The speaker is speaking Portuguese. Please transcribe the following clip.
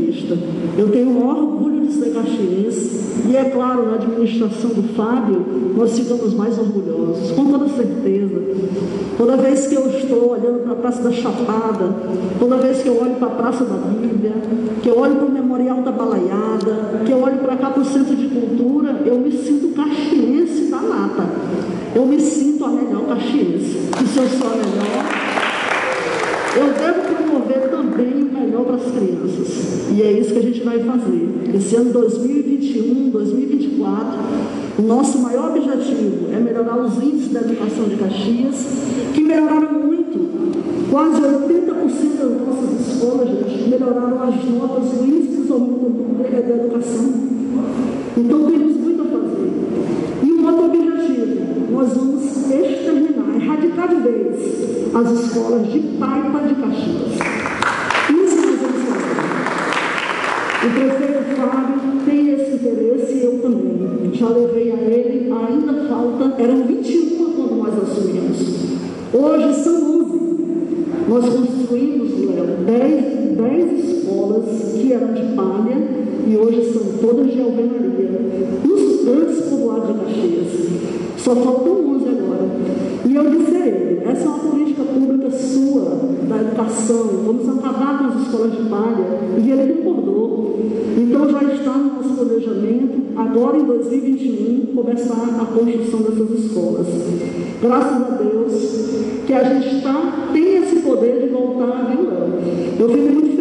vista. Eu tenho o maior orgulho de ser caxiense e, é claro, na administração do Fábio, nós ficamos mais orgulhosos, com toda certeza. Toda vez que eu estou olhando para a Praça da Chapada, toda vez que eu olho para a Praça da Bíblia, que eu olho para o Memorial da Balaiada, que eu olho para cá para o Centro de Cultura, eu me sinto caxiense da nata. Eu me sinto a melhor caxiense. E se eu sou a melhor, eu devo promover também o melhor para as crianças. E é isso que a gente vai fazer. Esse ano 2021, 2024, o nosso maior objetivo é melhorar os índices da educação de Caxias, que melhoraram muito. Quase 80% das nossas escolas, gente, melhoraram as notas, o índice de desenvolvimento da educação. Então temos muito a fazer. E um outro objetivo, nós vamos exterminar, erradicar de vez as escolas de Paipa de Caxias. Isso nós vamos fazer. O prefeito Fábio tem esse interesse e eu também. Já levei a ele, ainda falta, eram 21 quando nós assumimos. Hoje são 11. Nós construímos, Léo, 10 escolas que eram de palha e hoje são todas de alvenaria, nos grandes povoados de Caxias. Só faltam 11 agora. E eu disse a ele, essa é uma política pública sua, da educação, vamos acabar com as escolas de palha. E ele concordou. Então já está no nosso planejamento, agora em 2021, começar a construção dessas escolas. Graças a Deus que a gente tem esse poder de voltar a vir lá. Eu fico muito